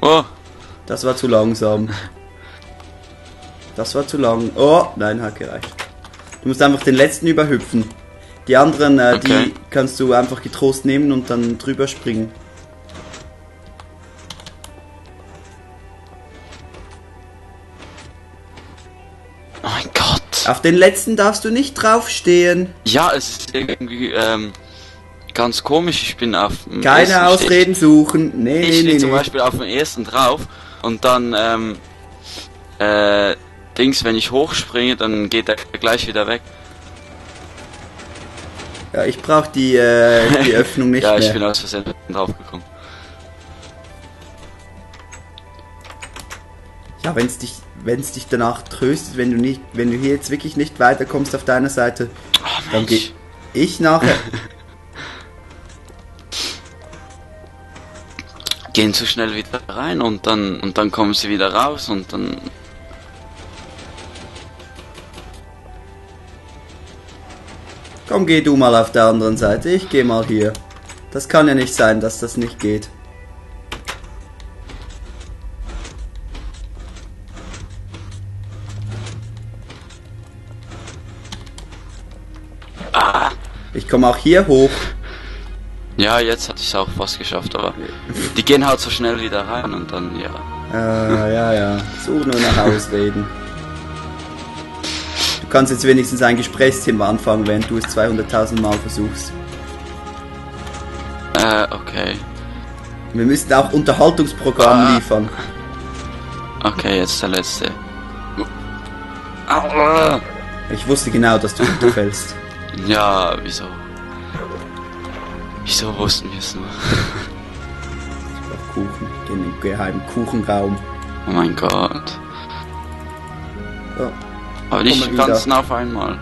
Oh. Das war zu langsam. Das war zu lang. Oh, nein, hat gereicht. Du musst einfach den letzten überhüpfen. Die anderen, Okay. die kannst du einfach getrost nehmen und dann drüber springen. Oh mein Gott. Auf den letzten darfst du nicht draufstehen. Ja, es ist irgendwie, ganz komisch. Ich bin auf dem Keine ersten Ausreden suchen. Nee, Ich stehe nee, zum nee. Beispiel auf dem ersten drauf und dann, Dings, wenn ich hochspringe, dann geht er gleich wieder weg. Ja, ich brauche die Öffnung nicht Ja, mehr. ich bin aus Versehen draufgekommen. Ja, wenn's dich danach tröstet, wenn du hier jetzt wirklich nicht weiterkommst auf deiner Seite, Oh, dann gehe Mensch. ich nachher. Gehen zu schnell wieder rein und dann kommen sie wieder raus und dann. Komm, geh du mal auf der anderen Seite, ich geh mal hier. Das kann ja nicht sein, dass das nicht geht. Ich komme auch hier hoch. Ja, jetzt hatte ich es auch fast geschafft, aber die gehen halt so schnell wieder rein und dann, ja. Ja. Such nur nach Ausreden. Du kannst jetzt wenigstens ein Gesprächsthema anfangen, während du es 200.000 Mal versuchst. Okay. Wir müssen auch Unterhaltungsprogramm liefern. Okay, jetzt der letzte. Aua. Ich wusste genau, dass du runterfällst. Ja, wieso? Wieso wussten wir es nur? Ich brauch Kuchen. Geh in den geheimen Kuchenraum. Oh mein Gott. So, Aber nicht Komm den mal wieder. ganzen auf einmal.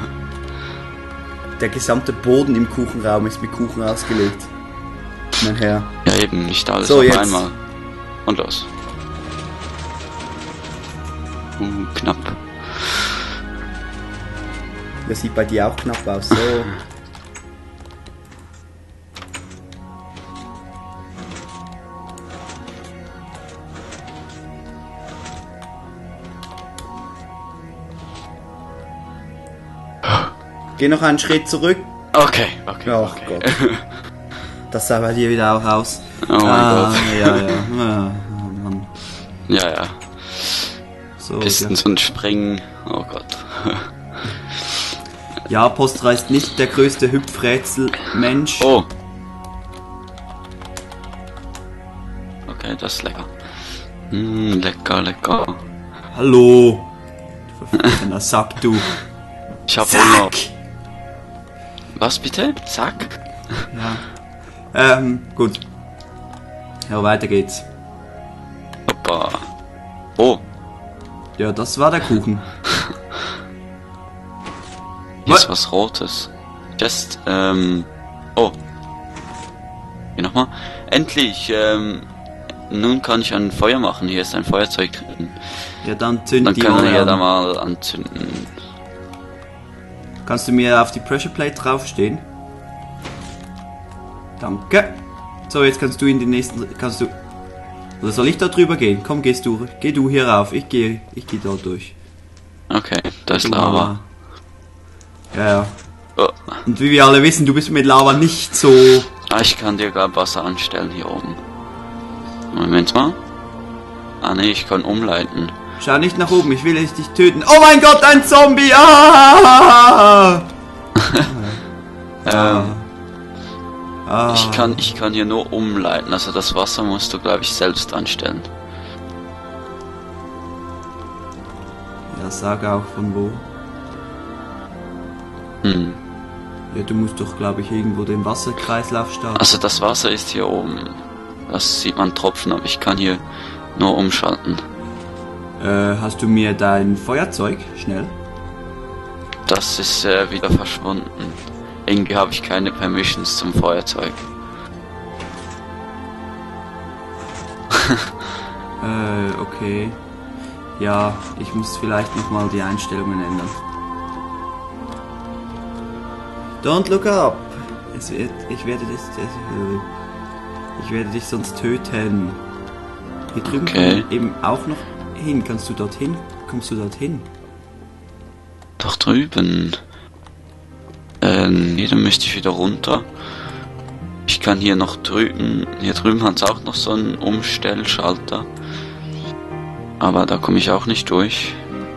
der gesamte Boden im Kuchenraum ist mit Kuchen ausgelegt. Mein Herr. Ja, eben, nicht alles So, auf jetzt. einmal. Und los. Knapp. Das sieht bei dir auch knapp aus. So. Geh noch einen Schritt zurück. Okay. Ach Gott. Das sah bei dir wieder auch aus. Oh mein Gott. Ja. Mann. Ja. So, Pistons und Springen. Oh Gott. ja, Postra ist nicht der größte Hüpfrätsel-Mensch. Oh. Okay, das ist lecker. Lecker. Hallo. Du verfluchter Sack, du. Ich hab Hunger. Sack. Was bitte? Sack? Ja. Gut. Ja, weiter geht's. Hoppa. Oh. Ja, das war der Kuchen. Hier ist was Rotes. Just, oh. Hier nochmal. Endlich, nun kann ich ein Feuer machen. Hier ist ein Feuerzeug drin. Ja, dann zünd Dann die können wir mal hier da an. mal anzünden. Kannst du mir auf die Pressure Plate draufstehen? Danke. So, jetzt kannst du in den nächsten... Oder soll ich da drüber gehen? Komm, geh du hier rauf. Ich geh da durch. Okay, da ist Lava. Ja. Oh. Und wie wir alle wissen, du bist mit Lava nicht so... Ah, ich kann dir gar Wasser anstellen hier oben. Moment mal. Ah ne, ich kann umleiten. Schau nicht nach oben, ich will dich töten. Oh mein Gott, ein Zombie! Ah! Ich kann hier nur umleiten, also das Wasser musst du, glaube ich, selbst anstellen. Ja, sag auch von wo. Ja, du musst doch, glaube ich, irgendwo den Wasserkreislauf starten. Also das Wasser ist hier oben. Das sieht man Tropfen, aber ich kann hier nur umschalten. Hast du mir dein Feuerzeug? Schnell. Das ist wieder verschwunden. Irgendwie habe ich keine Permissions zum Feuerzeug. Okay. Ja, ich muss vielleicht nochmal die Einstellungen ändern. Don't look up! Ich werde dich sonst töten. Hier drüben Okay. kann man eben auch noch hin. Kannst du dorthin? Kommst du dorthin? Doch drüben. Nee, dann müsste ich wieder runter. Ich kann hier noch drüben. Hier drüben hat es auch noch so einen Umstellschalter. Aber da komme ich auch nicht durch.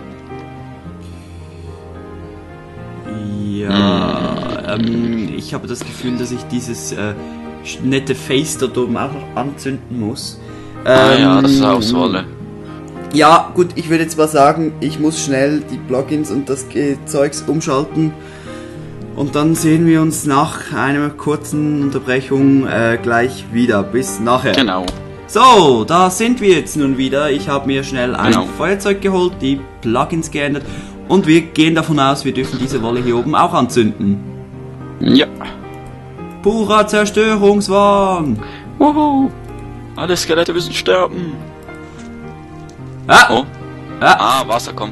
Ja, ich habe das Gefühl, dass ich dieses nette Face dort oben auch noch anzünden muss. Ja, das ist Auswahl. Ja, gut, ich würde jetzt mal sagen, ich muss schnell die Plugins und das Zeugs umschalten. Und dann sehen wir uns nach einer kurzen Unterbrechung gleich wieder. Bis nachher. Genau. So, da sind wir jetzt nun wieder. Ich habe mir schnell ein Genau. Feuerzeug geholt, die Plugins geändert. Und wir gehen davon aus, wir dürfen diese Wolle hier oben auch anzünden. Ja. Purer Zerstörungswahn. Wuhu. Alle Skelette müssen sterben. Ah, Oh. ah. Wasser kommt.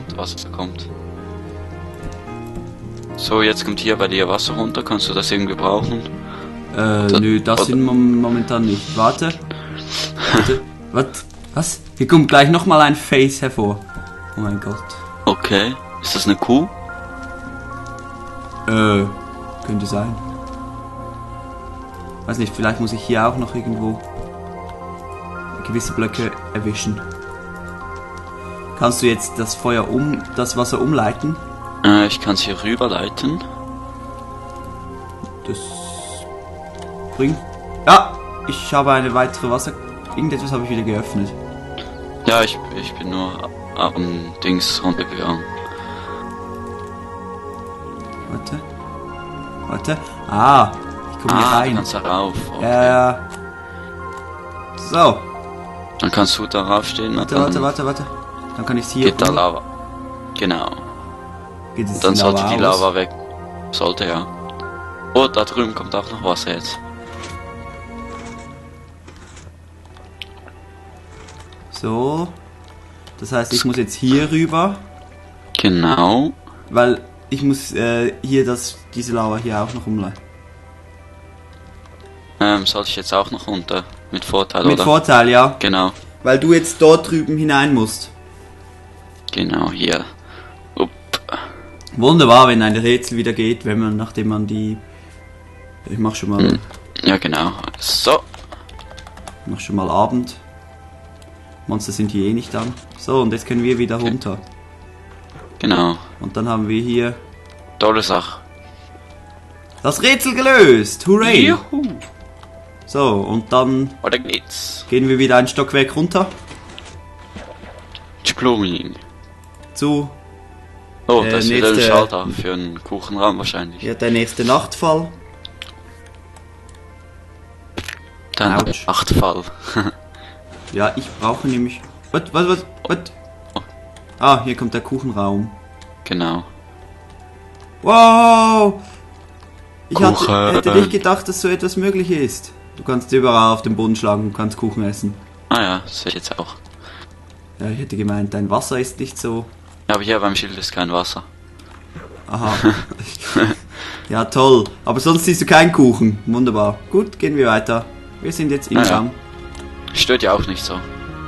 So, jetzt kommt hier bei dir Wasser runter. Kannst du das irgendwie brauchen? Nö, das sind wir momentan nicht. Warte. Was? Hier kommt gleich nochmal ein Face hervor. Oh mein Gott. Okay. Ist das eine Kuh? Könnte sein. Weiß nicht, vielleicht muss ich hier auch noch irgendwo gewisse Blöcke erwischen. Kannst du jetzt das Wasser umleiten? Ich kann es hier rüberleiten. Das bringt... Ja, ich habe eine weitere Wasser... Irgendetwas habe ich wieder geöffnet. Ja, ich bin nur am Dings runtergegangen. Warte. Ah, ich komme hier Du rein. kannst da rauf. Okay. Ja. So, Dann kannst du darauf stehen. und warte. Dann kann ich es hier... Geht da Lava. Genau. Geht es Dann die sollte die aus? Lava weg. Sollte ja. Oh, da drüben kommt auch noch Wasser jetzt. So. Das heißt, ich muss jetzt hier rüber, Genau. weil ich muss hier diese Lava hier auch noch umleiten. Sollte ich jetzt auch noch runter? Mit Vorteil, Mit oder? Vorteil, ja. Genau. Weil du jetzt dort drüben hinein musst. Genau, hier. Upp. Wunderbar, wenn ein Rätsel wieder geht, nachdem man die... Ich mach schon mal, Ja, genau. So. mach schon mal Abend. Monster sind hier eh nicht an. So, und jetzt können wir wieder runter. Genau. Und dann haben wir hier Tolle Sache. das Rätsel gelöst. Hooray! Juhu. So, und dann Weiter geht's. gehen wir wieder ein Stockwerk runter Exploring. zu Oh, das ist wieder ein nächste- Schalter für einen Kuchenraum wahrscheinlich. ja, der nächste Nachtfall. Dann Autsch. Achtfall. Ja, ich brauche nämlich... Was? Oh. Ah, hier kommt der Kuchenraum. Genau. Wow! Ich Kuchen. hätte nicht gedacht, dass so etwas möglich ist. Du kannst überall auf den Boden schlagen und kannst Kuchen essen. Ah ja, das sehe ich jetzt auch. Ja, ich hätte gemeint, dein Wasser ist nicht so... Ja, aber hier beim Schild ist kein Wasser. Aha. Ja, toll. Aber sonst siehst du keinen Kuchen. Wunderbar. Gut, gehen wir weiter. Wir sind jetzt im Ah, ja. Gang. Stört ja auch nicht so.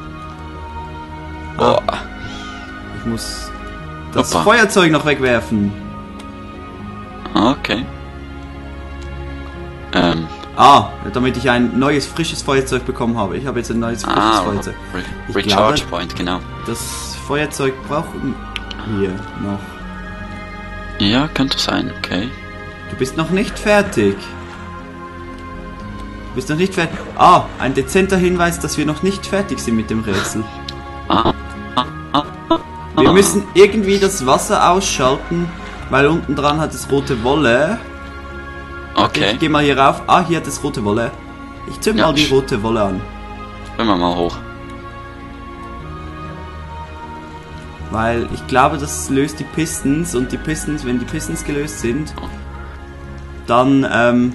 Ah. Oh. Ich muss das Hoppa. Feuerzeug noch wegwerfen. Okay. Damit ich ein neues, frisches Feuerzeug bekommen habe. Ich habe jetzt ein neues, frisches Feuerzeug. Ich Recharge glaube- Point, genau. Das Feuerzeug brauchen wir noch. Ja, könnte sein, okay. Du bist noch nicht fertig. Du bist noch nicht fertig. Ah, ein dezenter Hinweis, dass wir noch nicht fertig sind mit dem Rätsel. Ah, Wir müssen irgendwie das Wasser ausschalten, weil unten dran hat es rote Wolle. okay. Ich geh mal hier rauf. Ah, hier hat es rote Wolle. Ich zünd Ja, mal die rote Wolle an. Gehen wir mal hoch. Weil ich glaube, das löst die Pistons und die Pistons, wenn die Pistons gelöst sind, dann,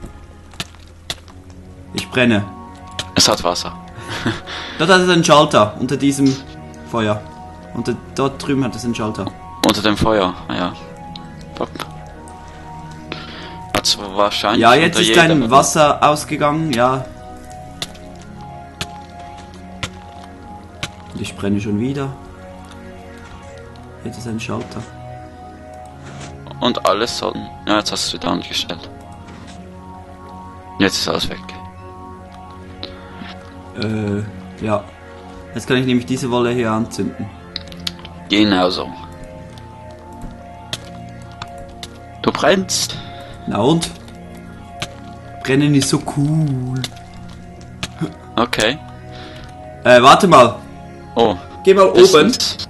ich brenne. Es hat Wasser. Dort hat es einen Schalter, unter diesem Feuer. Dort drüben hat es einen Schalter. Unter dem Feuer, ah ja. Pop. Hat's wahrscheinlich Ja, jetzt unter ist dein jedem- Wasser ausgegangen, ja. brenne schon wieder. Jetzt ist ein Schalter. Und alles sollten... Ja, jetzt hast du es wieder angestellt. Jetzt ist alles weg. Ja. Jetzt kann ich nämlich diese Wolle hier anzünden. Genau so. Du brennst. Na und? Brennen ist so cool. Okay. Warte mal. Oh. Geh mal oben.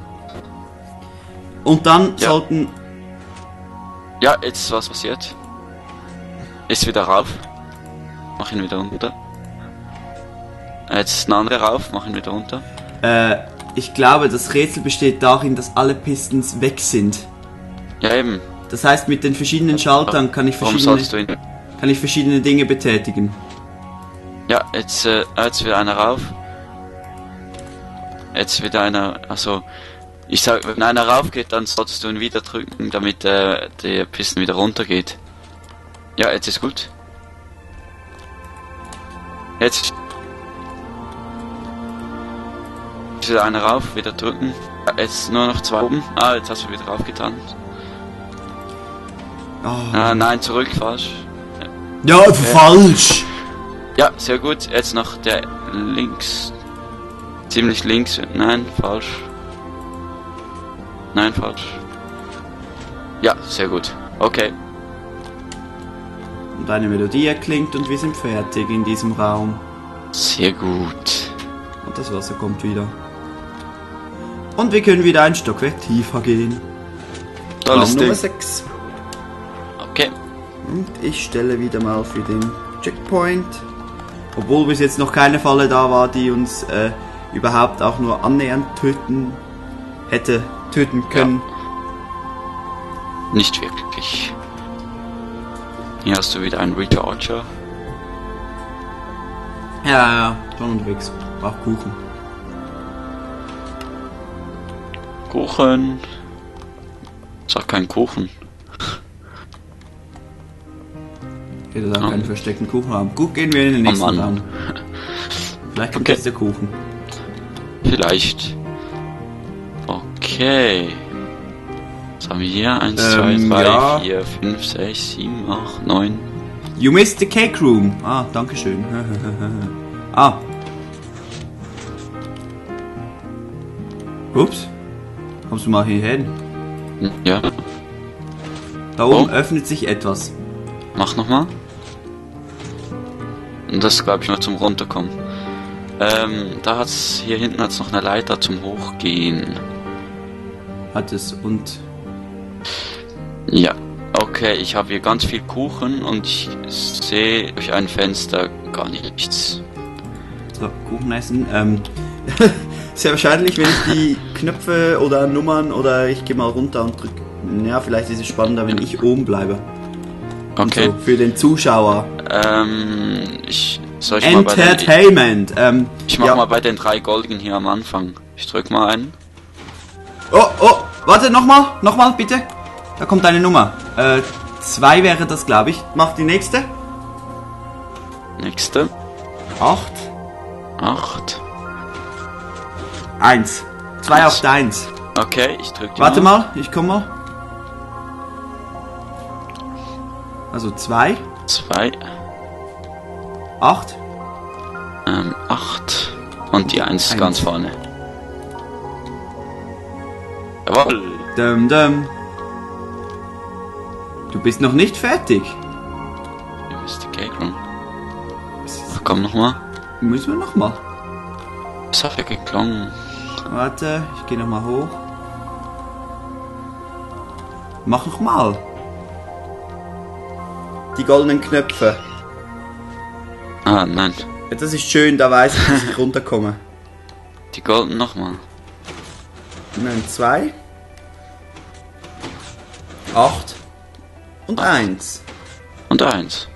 Und dann Ja. sollten... Ja, jetzt ist was passiert. Ist wieder rauf. Mach ihn wieder runter. Jetzt ist ein anderer rauf, mach ihn wieder runter. Ich glaube, das Rätsel besteht darin, dass alle Pistons weg sind. Ja, eben. Das heißt, mit den verschiedenen Schaltern kann ich Warum sollst du ihn... verschiedene Dinge betätigen. Ja, jetzt wieder einer rauf. Jetzt wieder einer... Also... Ich sag, wenn einer rauf geht, dann solltest du ihn wieder drücken, damit der Piston wieder runter geht. Ja, jetzt ist gut. Jetzt ist wieder einer rauf, wieder drücken. Ja, jetzt nur noch 2 oben. Ah, jetzt hast du wieder raufgetan. Oh. Ah, nein, zurück, falsch. Ja, falsch! Ja, sehr gut. Jetzt noch der links. Ziemlich links. Nein, falsch. Nein, falsch. Ja, sehr gut. Okay. Und eine Melodie erklingt und wir sind fertig in diesem Raum. Sehr gut. Und das Wasser kommt wieder. Und wir können wieder ein Stockwerk tiefer gehen. Tolles Raum Nummer Ding. 6. Okay. Und ich stelle wieder mal für den Checkpoint. Obwohl bis jetzt noch keine Falle da war, die uns überhaupt auch nur annähernd hätte töten können. Nicht wirklich. Hier hast du wieder einen Recharger. Ja, schon unterwegs. Braucht Kuchen. Kuchen. Sag kein Kuchen. Ich hätte da keinen versteckten Kuchen haben. Gut, gehen wir in den nächsten Mann. Raum. Vielleicht kommt Okay. jetzt der Kuchen. Vielleicht. Okay. Was haben wir hier? 1, 2, 3, ja. 4, 5, 6, 7, 8, 9. You missed the cake room. Ah, danke schön. Ah. Ups. Kommst du mal hier hin? Ja. Da oben Oh. öffnet sich etwas. Mach nochmal. Und das glaube ich nur zum Runterkommen. Hier hinten hat's noch eine Leiter zum Hochgehen. Hat es und... Ja. Okay, ich habe hier ganz viel Kuchen und ich sehe durch ein Fenster gar nichts. So, Kuchen essen. Sehr wahrscheinlich, wenn ich die Knöpfe oder Nummern oder ich gehe mal runter und drücke. Ja, vielleicht ist es spannender, wenn ich oben bleibe. Okay. So, für den Zuschauer. Soll ich mal bei den, Entertainment. ich mach ja. mal bei den 3 Goldigen hier am Anfang. Ich drück mal einen. Oh, warte, nochmal, bitte. Da kommt eine Nummer. 2 wäre das, glaube ich. Mach die nächste. Nächste. 8. 8. 1. 2 auf 1. Okay, ich drück die Warte mal, ich komm mal. Also 2. 2. 8. 8. Und die 1 Eins. ganz vorne. Jawohl. Dum. Du bist noch nicht fertig. Hier ist die Cake Room. Ach, komm nochmal. Müssen wir nochmal. Das hat ja geklungen. Warte, ich gehe nochmal hoch. Mach nochmal. Die goldenen Knöpfe. Ah, nein. Ja, das ist schön, da weiß ich, dass ich runterkomme. Die Golden nochmal. Nein, 2. 8. Und 1. Und 1.